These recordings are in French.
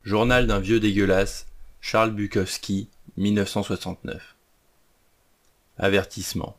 Journal d'un vieux dégueulasse, Charles Bukowski, 1969. Avertissement.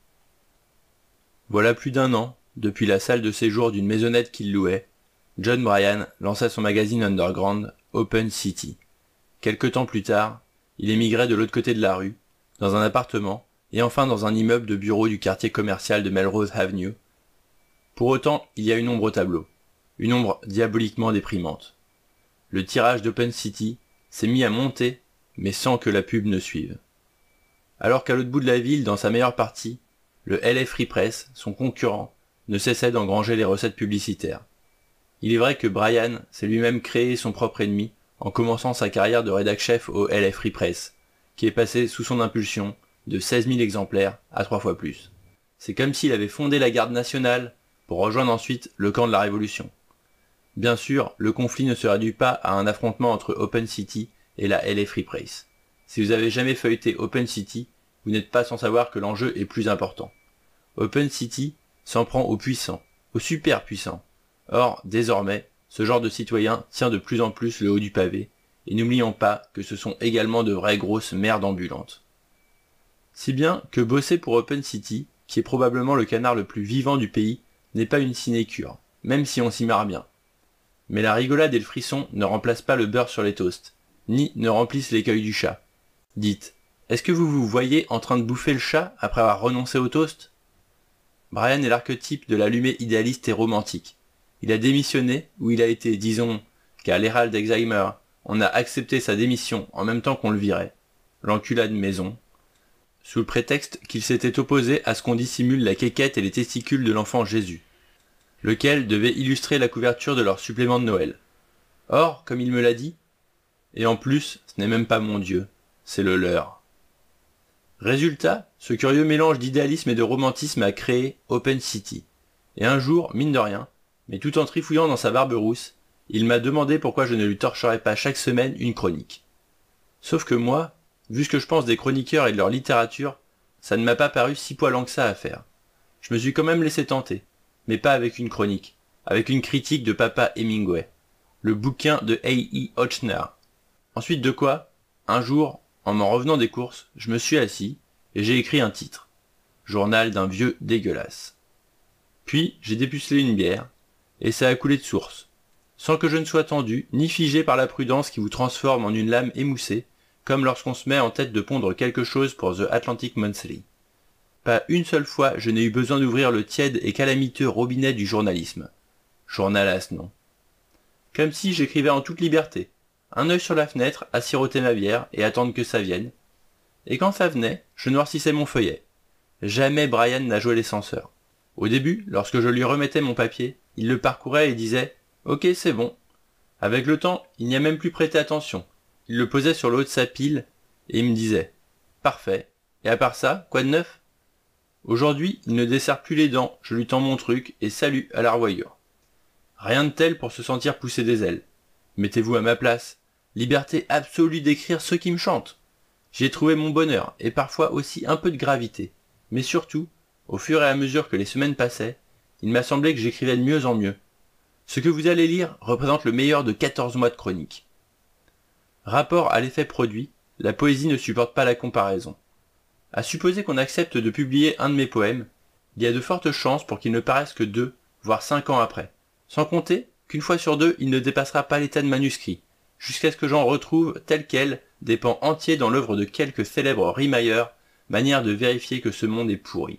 Voilà plus d'1 an, depuis la salle de séjour d'une maisonnette qu'il louait, John Bryan lança son magazine underground Open City. Quelque temps plus tard, il émigrait de l'autre côté de la rue, dans un appartement, et enfin dans un immeuble de bureaux du quartier commercial de Melrose Avenue. Pour autant, il y a une ombre au tableau, une ombre diaboliquement déprimante. Le tirage d'Open City s'est mis à monter, mais sans que la pub ne suive. Alors qu'à l'autre bout de la ville, dans sa meilleure partie, le LA Free Press, son concurrent, ne cessait d'engranger les recettes publicitaires. Il est vrai que Bryan s'est lui-même créé son propre ennemi en commençant sa carrière de rédac-chef au LA Free Press, qui est passé sous son impulsion de 16 000 exemplaires à 3 fois plus. C'est comme s'il avait fondé la garde nationale pour rejoindre ensuite le camp de la Révolution. Bien sûr, le conflit ne se réduit pas à un affrontement entre Open City et la LA Free Press. Si vous avez jamais feuilleté Open City, vous n'êtes pas sans savoir que l'enjeu est plus important. Open City s'en prend aux puissants, aux super puissants. Or, désormais, ce genre de citoyen tient de plus en plus le haut du pavé, et n'oublions pas que ce sont également de vraies grosses merdes ambulantes. Si bien que bosser pour Open City, qui est probablement le canard le plus vivant du pays, n'est pas une sinécure, même si on s'y marre bien. Mais la rigolade et le frisson ne remplacent pas le beurre sur les toasts, ni ne remplissent l'écueil du chat. Dites, est-ce que vous vous voyez en train de bouffer le chat après avoir renoncé au toast ? Bryan est l'archétype de l'allumé idéaliste et romantique. Il a démissionné, ou il a été, disons, qu'à l'Herald Exheimer, on a accepté sa démission en même temps qu'on le virait, l'enculade maison, sous le prétexte qu'il s'était opposé à ce qu'on dissimule la quéquette et les testicules de l'enfant Jésus, lequel devait illustrer la couverture de leur supplément de Noël. Or, comme il me l'a dit, et en plus, ce n'est même pas mon Dieu, c'est le leur. Résultat, ce curieux mélange d'idéalisme et de romantisme a créé Open City. Et un jour, mine de rien, mais tout en trifouillant dans sa barbe rousse, il m'a demandé pourquoi je ne lui torcherais pas chaque semaine une chronique. Sauf que moi, vu ce que je pense des chroniqueurs et de leur littérature, ça ne m'a pas paru si poilant que ça à faire. Je me suis quand même laissé tenter, mais pas avec une chronique, avec une critique de Papa Hemingway, le bouquin de A.E. Ochsner. Ensuite de quoi, un jour, en m'en revenant des courses, je me suis assis et j'ai écrit un titre. Journal d'un vieux dégueulasse. Puis, j'ai dépucelé une bière, et ça a coulé de source, sans que je ne sois tendu ni figé par la prudence qui vous transforme en une lame émoussée, comme lorsqu'on se met en tête de pondre quelque chose pour The Atlantic Monthly. Pas une seule fois je n'ai eu besoin d'ouvrir le tiède et calamiteux robinet du journalisme. Journalasse, non. Comme si j'écrivais en toute liberté, un œil sur la fenêtre à siroter ma bière et attendre que ça vienne. Et quand ça venait, je noircissais mon feuillet. Jamais Bryan n'a joué les censeurs. Au début, lorsque je lui remettais mon papier, il le parcourait et disait « Ok, c'est bon ». Avec le temps, il n'y a même plus prêté attention. Il le posait sur le haut de sa pile et il me disait « Parfait. Et à part ça, quoi de neuf ?» Aujourd'hui, il ne desserre plus les dents, je lui tends mon truc et salut à la revoyure. Rien de tel pour se sentir pousser des ailes. Mettez-vous à ma place. Liberté absolue d'écrire ce qui me chante. J'y ai trouvé mon bonheur et parfois aussi un peu de gravité. Mais surtout, au fur et à mesure que les semaines passaient, il m'a semblé que j'écrivais de mieux en mieux. Ce que vous allez lire représente le meilleur de 14 mois de chronique. Rapport à l'effet produit, la poésie ne supporte pas la comparaison. À supposer qu'on accepte de publier un de mes poèmes, il y a de fortes chances pour qu'il ne paraisse que 2, voire 5 ans après. Sans compter qu'une fois sur 2, il ne dépassera pas l'état de manuscrit, jusqu'à ce que j'en retrouve tel quel des pans entiers dans l'œuvre de quelques célèbres rimailleurs, manière de vérifier que ce monde est pourri.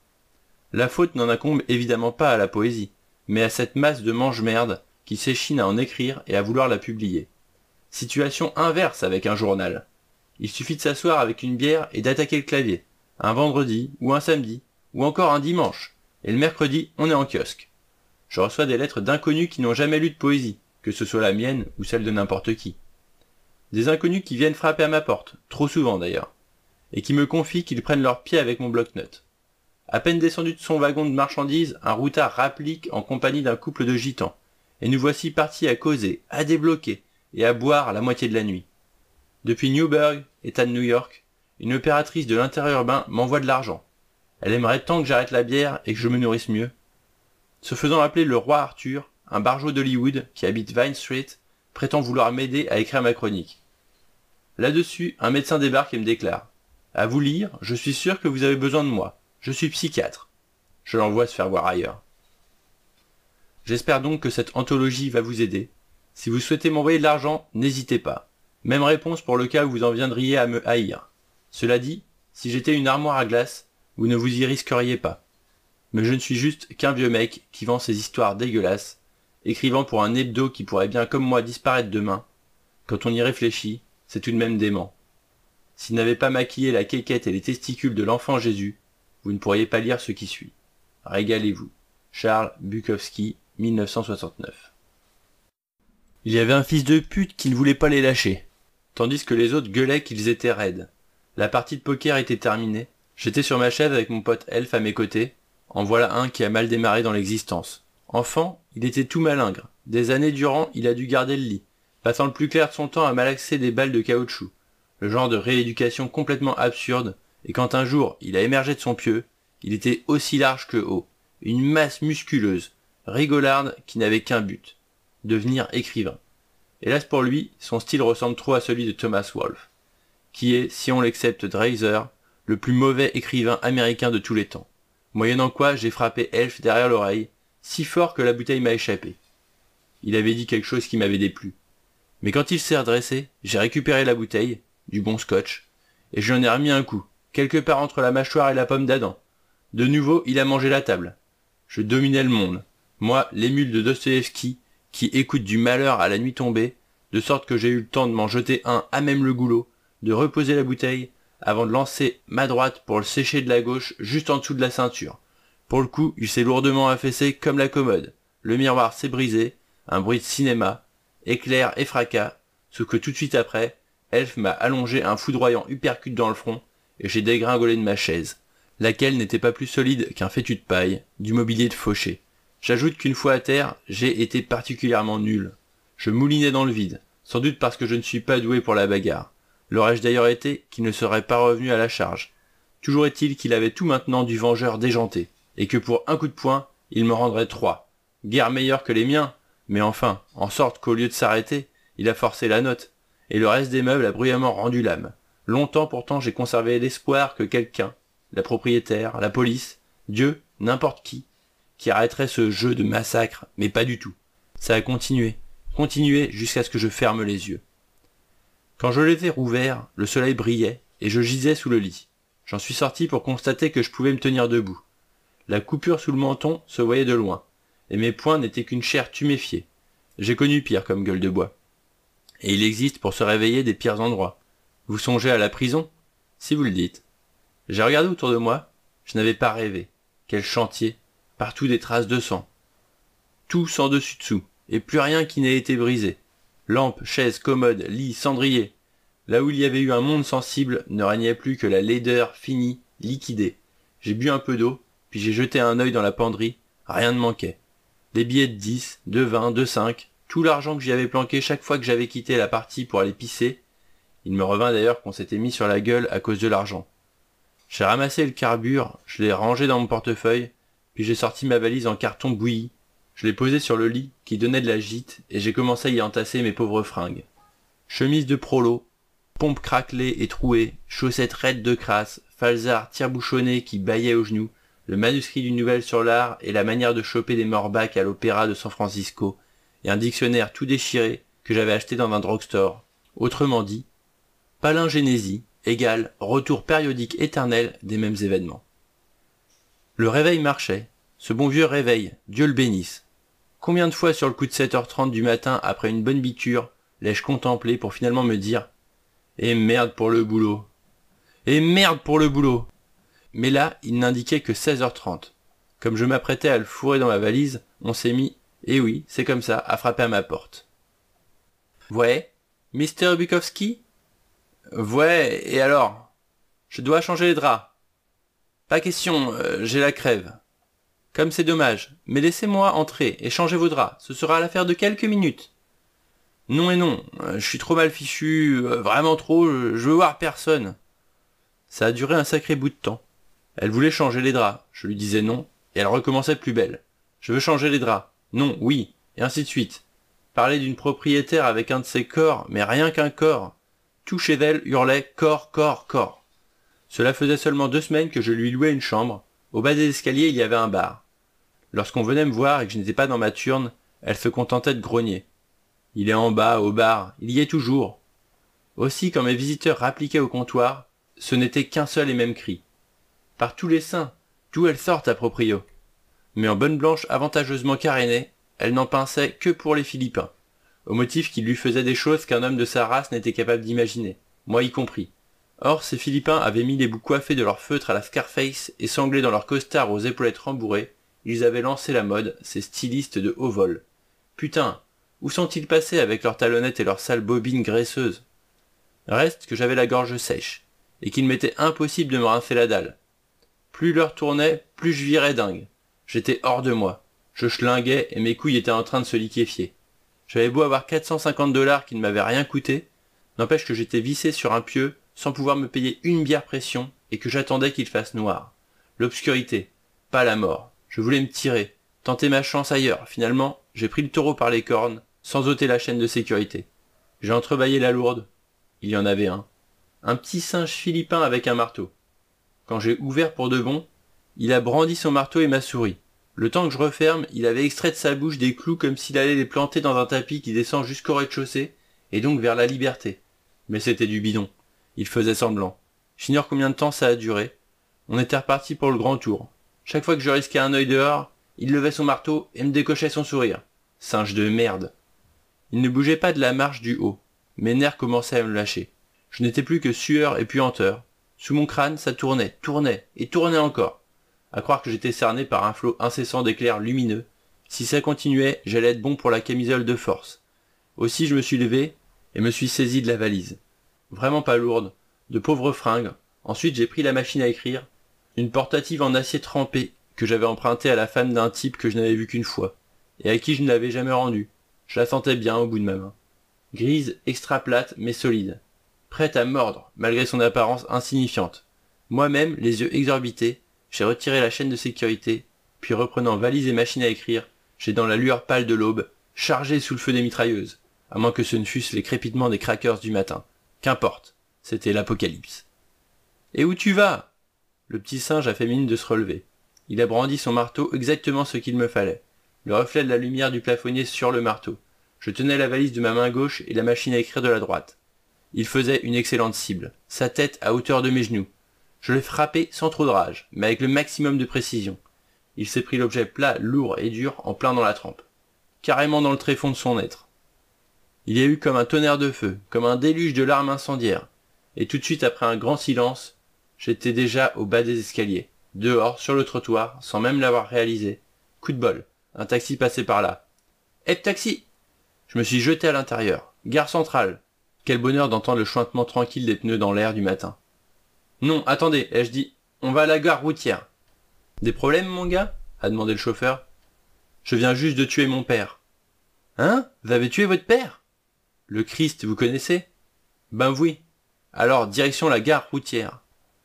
La faute n'en incombe évidemment pas à la poésie, mais à cette masse de mange-merde qui s'échine à en écrire et à vouloir la publier. Situation inverse avec un journal. Il suffit de s'asseoir avec une bière et d'attaquer le clavier, un vendredi, ou un samedi, ou encore un dimanche, et le mercredi, on est en kiosque. Je reçois des lettres d'inconnus qui n'ont jamais lu de poésie, que ce soit la mienne ou celle de n'importe qui. Des inconnus qui viennent frapper à ma porte, trop souvent d'ailleurs, et qui me confient qu'ils prennent leurs pieds avec mon bloc-notes. À peine descendu de son wagon de marchandises, un routard rapplique en compagnie d'un couple de gitans, et nous voici partis à causer, à débloquer, et à boire la moitié de la nuit. Depuis Newburgh, État de New York, une opératrice de l'interurbain m'envoie de l'argent. Elle aimerait tant que j'arrête la bière et que je me nourrisse mieux. Se faisant appeler le roi Arthur, un barjot d'Hollywood qui habite Vine Street, prétend vouloir m'aider à écrire ma chronique. Là-dessus, un médecin débarque et me déclare « À vous lire, je suis sûr que vous avez besoin de moi. Je suis psychiatre. » Je l'envoie se faire voir ailleurs. J'espère donc que cette anthologie va vous aider. Si vous souhaitez m'envoyer de l'argent, n'hésitez pas. Même réponse pour le cas où vous en viendriez à me haïr. Cela dit, si j'étais une armoire à glace, vous ne vous y risqueriez pas. Mais je ne suis juste qu'un vieux mec qui vend ses histoires dégueulasses, écrivant pour un hebdo qui pourrait bien comme moi disparaître demain. Quand on y réfléchit, c'est tout de même dément. S'il n'avait pas maquillé la quéquette et les testicules de l'enfant Jésus, vous ne pourriez pas lire ce qui suit. Régalez-vous. Charles Bukowski, 1969. Il y avait un fils de pute qui ne voulait pas les lâcher, tandis que les autres gueulaient qu'ils étaient raides. La partie de poker était terminée, j'étais sur ma chaise avec mon pote Elf à mes côtés, en voilà un qui a mal démarré dans l'existence. Enfant, il était tout malingre, des années durant il a dû garder le lit, passant le plus clair de son temps à malaxer des balles de caoutchouc, le genre de rééducation complètement absurde, et quand un jour il a émergé de son pieu, il était aussi large que haut, une masse musculeuse, rigolarde qui n'avait qu'un but, devenir écrivain. Hélas pour lui, son style ressemble trop à celui de Thomas Wolfe, qui est, si on l'accepte Dreiser, le plus mauvais écrivain américain de tous les temps. Moyennant quoi, j'ai frappé Elf derrière l'oreille, si fort que la bouteille m'a échappé. Il avait dit quelque chose qui m'avait déplu. Mais quand il s'est redressé, j'ai récupéré la bouteille, du bon scotch, et je lui en ai remis un coup, quelque part entre la mâchoire et la pomme d'Adam. De nouveau, il a mangé la table. Je dominais le monde. Moi, l'émule de Dostoïevski, qui écoute du malheur à la nuit tombée, de sorte que j'ai eu le temps de m'en jeter un à même le goulot, de reposer la bouteille, avant de lancer ma droite pour le sécher de la gauche juste en dessous de la ceinture. Pour le coup, il s'est lourdement affaissé comme la commode. Le miroir s'est brisé, un bruit de cinéma, éclair et fracas, ce que tout de suite après, Elf m'a allongé un foudroyant uppercut dans le front, et j'ai dégringolé de ma chaise, laquelle n'était pas plus solide qu'un fétu de paille, du mobilier de fauché. J'ajoute qu'une fois à terre, j'ai été particulièrement nul. Je moulinais dans le vide, sans doute parce que je ne suis pas doué pour la bagarre. L'aurais-je d'ailleurs été qu'il ne serait pas revenu à la charge. Toujours est-il qu'il avait tout maintenant du vengeur déjanté, et que pour un coup de poing, il me rendrait 3. Guère meilleur que les miens, mais enfin, en sorte qu'au lieu de s'arrêter, il a forcé la note, et le reste des meubles a bruyamment rendu l'âme. Longtemps pourtant j'ai conservé l'espoir que quelqu'un, la propriétaire, la police, Dieu, n'importe qui arrêterait ce jeu de massacre, mais pas du tout. Ça a continué jusqu'à ce que je ferme les yeux. Quand je les ai rouverts, le soleil brillait, et je gisais sous le lit. J'en suis sorti pour constater que je pouvais me tenir debout. La coupure sous le menton se voyait de loin, et mes poings n'étaient qu'une chair tuméfiée. J'ai connu pire comme gueule de bois. Et il existe pour se réveiller des pires endroits. Vous songez à la prison? Si vous le dites. J'ai regardé autour de moi, je n'avais pas rêvé. Quel chantier, partout des traces de sang. Tout sans dessus-dessous, et plus rien qui n'ait été brisé. Lampes, chaises, commodes, lits, cendriers. Là où il y avait eu un monde sensible, ne régnait plus que la laideur finie, liquidée. J'ai bu un peu d'eau, puis j'ai jeté un œil dans la penderie, rien ne manquait. Des billets de 10, de 20, de 5, tout l'argent que j'y avais planqué chaque fois que j'avais quitté la partie pour aller pisser. Il me revint d'ailleurs qu'on s'était mis sur la gueule à cause de l'argent. J'ai ramassé le carbure, je l'ai rangé dans mon portefeuille, puis j'ai sorti ma valise en carton bouilli. Je l'ai posée sur le lit, qui donnait de la gîte, et j'ai commencé à y entasser mes pauvres fringues. Chemise de prolo, pompe craquelée et trouée, chaussettes raides de crasse, falzar tire-bouchonné qui bâillait aux genoux, le manuscrit d'une nouvelle sur l'art et la manière de choper des morbacs à l'opéra de San Francisco, et un dictionnaire tout déchiré que j'avais acheté dans un drugstore. Autrement dit, palingénésie égale retour périodique éternel des mêmes événements. Le réveil marchait, ce bon vieux réveil, Dieu le bénisse. Combien de fois sur le coup de 7h30 du matin après une bonne biture l'ai-je contemplé pour finalement me dire « Et merde pour le boulot ! Et merde pour le boulot !» Mais là, il n'indiquait que 16h30. Comme je m'apprêtais à le fourrer dans ma valise, on s'est mis, et oui, c'est comme ça, à frapper à ma porte. « Ouais, Mr. Bukowski ? Ouais, et alors ? Je dois changer les draps. Pas question, j'ai la crève. Comme c'est dommage, mais laissez-moi entrer et changer vos draps, ce sera l'affaire de quelques minutes. Non et non, je suis trop mal fichu, vraiment trop, je veux voir personne. Ça a duré un sacré bout de temps. Elle voulait changer les draps, je lui disais non, et elle recommençait plus belle. Je veux changer les draps, non, oui, et ainsi de suite. Parlait d'une propriétaire avec un de ses corps, mais rien qu'un corps. Tout chez elle hurlait corps, corps, corps. Cela faisait seulement 2 semaines que je lui louais une chambre. Au bas des escaliers, il y avait un bar. Lorsqu'on venait me voir et que je n'étais pas dans ma turne, elle se contentait de grogner. Il est en bas, au bar, il y est toujours. Aussi, quand mes visiteurs rappliquaient au comptoir, ce n'était qu'un seul et même cri. Par tous les saints, d'où elles sortent à proprio. Mais en bonne blanche avantageusement carénée, elle n'en pinçait que pour les Philippins, au motif qu'ils lui faisaient des choses qu'un homme de sa race n'était capable d'imaginer, moi y compris. Or, ces Philippins avaient mis les bouts coiffés de leur feutre à la Scarface et sanglés dans leurs costards aux épaulettes rembourrées, ils avaient lancé la mode, ces stylistes de haut vol. Putain, où sont-ils passés avec leurs talonnettes et leurs sales bobines graisseuses? Reste que j'avais la gorge sèche, et qu'il m'était impossible de me rincer la dalle. Plus l'heure tournait, plus je virais dingue. J'étais hors de moi. Je schlinguais et mes couilles étaient en train de se liquéfier. J'avais beau avoir 450 $ qui ne m'avaient rien coûté, n'empêche que j'étais vissé sur un pieu sans pouvoir me payer une bière pression et que j'attendais qu'il fasse noir. L'obscurité, pas la mort. Je voulais me tirer, tenter ma chance ailleurs. Finalement, j'ai pris le taureau par les cornes, sans ôter la chaîne de sécurité. J'ai entrebâillé la lourde. Il y en avait un. Un petit singe philippin avec un marteau. Quand j'ai ouvert pour de bon, il a brandi son marteau et m'a souri. Le temps que je referme, il avait extrait de sa bouche des clous comme s'il allait les planter dans un tapis qui descend jusqu'au rez-de-chaussée, et donc vers la liberté. Mais c'était du bidon. Il faisait semblant. J'ignore combien de temps ça a duré. On était reparti pour le grand tour. Chaque fois que je risquais un œil dehors, il levait son marteau et me décochait son sourire. Singe de merde. Il ne bougeait pas de la marche du haut. Mes nerfs commençaient à me lâcher. Je n'étais plus que sueur et puanteur. Sous mon crâne, ça tournait, tournait et tournait encore. À croire que j'étais cerné par un flot incessant d'éclairs lumineux. Si ça continuait, j'allais être bon pour la camisole de force. Aussi je me suis levé et me suis saisi de la valise. Vraiment pas lourde, de pauvres fringues. Ensuite j'ai pris la machine à écrire, une portative en acier trempé que j'avais empruntée à la femme d'un type que je n'avais vu qu'une fois, et à qui je ne l'avais jamais rendue. Je la sentais bien au bout de ma main. Grise, extra plate, mais solide. Prête à mordre, malgré son apparence insignifiante. Moi-même, les yeux exorbités, j'ai retiré la chaîne de sécurité, puis reprenant valise et machine à écrire, j'ai dans la lueur pâle de l'aube, chargé sous le feu des mitrailleuses, à moins que ce ne fussent les crépitements des crackers du matin. Qu'importe, c'était l'apocalypse. « Et où tu vas ?» Le petit singe a fait mine de se relever. Il a brandi son marteau exactement ce qu'il me fallait. Le reflet de la lumière du plafonnier sur le marteau. Je tenais la valise de ma main gauche et la machine à écrire de la droite. Il faisait une excellente cible, sa tête à hauteur de mes genoux. Je l'ai frappé sans trop de rage, mais avec le maximum de précision. Il s'est pris l'objet plat, lourd et dur en plein dans la trempe. Carrément dans le tréfonds de son être. Il y a eu comme un tonnerre de feu, comme un déluge de larmes incendiaires. Et tout de suite après un grand silence, j'étais déjà au bas des escaliers, dehors, sur le trottoir, sans même l'avoir réalisé. Coup de bol, un taxi passait par là. « Hé, taxi !» Je me suis jeté à l'intérieur. Gare centrale. Quel bonheur d'entendre le chuintement tranquille des pneus dans l'air du matin. « Non, attendez, ai-je dit, on va à la gare routière. »« Des problèmes, mon gars ?» a demandé le chauffeur. « Je viens juste de tuer mon père. »« Hein? Vous avez tué votre père ?»« Le Christ, vous connaissez ?»« Ben oui. Alors, direction la gare routière. »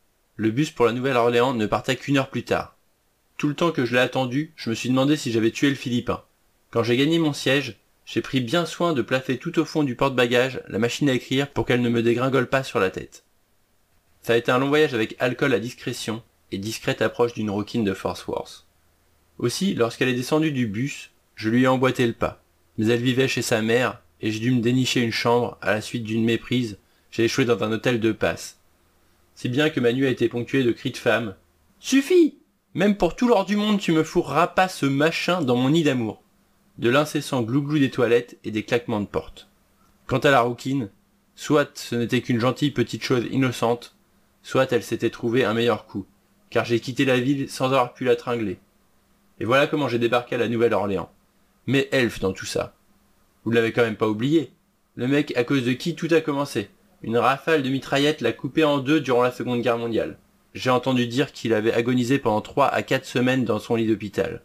Le bus pour la Nouvelle-Orléans ne partait qu'1 heure plus tard. Tout le temps que je l'ai attendu, je me suis demandé si j'avais tué le Philippin. Quand j'ai gagné mon siège, j'ai pris bien soin de placer tout au fond du porte-bagages la machine à écrire pour qu'elle ne me dégringole pas sur la tête. Ça a été un long voyage avec alcool à discrétion et discrète approche d'une rouquine de Force Worth. Aussi, lorsqu'elle est descendue du bus, je lui ai emboîté le pas. Mais elle vivait chez sa mère et j'ai dû me dénicher une chambre à la suite d'une méprise. J'ai échoué dans un hôtel de passe. Si bien que ma nuit a été ponctuée de cris de femmes. « Suffit! Même pour tout l'or du monde, tu me fourras pas ce machin dans mon nid d'amour !» De l'incessant glouglou des toilettes et des claquements de porte. Quant à la rouquine, soit ce n'était qu'une gentille petite chose innocente, soit elle s'était trouvée un meilleur coup, car j'ai quitté la ville sans avoir pu la tringler. Et voilà comment j'ai débarqué à la Nouvelle-Orléans. Mais elfe dans tout ça. Vous l'avez quand même pas oublié. Le mec à cause de qui tout a commencé. Une rafale de mitraillettes l'a coupé en deux durant la Seconde Guerre mondiale. J'ai entendu dire qu'il avait agonisé pendant 3 à 4 semaines dans son lit d'hôpital.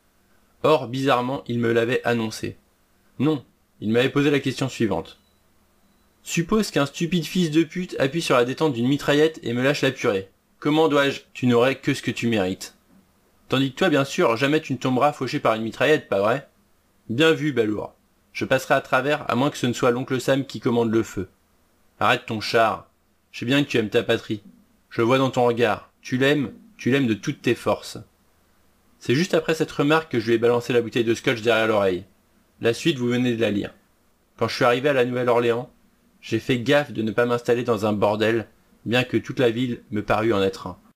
Or, bizarrement, il me l'avait annoncé. Non, il m'avait posé la question suivante. Suppose qu'un stupide fils de pute appuie sur la détente d'une mitraillette et me lâche la purée. Comment dois-je? Tu n'aurais que ce que tu mérites. Tandis que toi, bien sûr, jamais tu ne tomberas fauché par une mitraillette, pas vrai? Bien vu, balourd. Je passerai à travers, à moins que ce ne soit l'oncle Sam qui commande le feu. Arrête ton char. Je sais bien que tu aimes ta patrie. Je le vois dans ton regard. Tu l'aimes de toutes tes forces. » C'est juste après cette remarque que je lui ai balancé la bouteille de scotch derrière l'oreille. La suite, vous venez de la lire. Quand je suis arrivé à la Nouvelle-Orléans, j'ai fait gaffe de ne pas m'installer dans un bordel, bien que toute la ville me parût en être un.